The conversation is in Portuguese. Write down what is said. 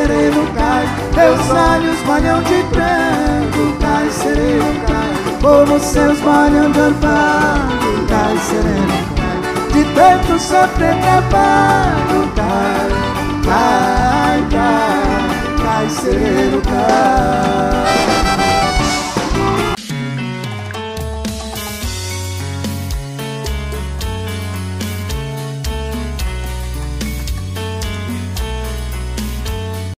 sereno, cai. Teus olhos molham de pranto, cai, sereno, cai. Como seus molham de orvalho, cai, sereno, cai. De tanto sofrer travado, cai, cai, cai.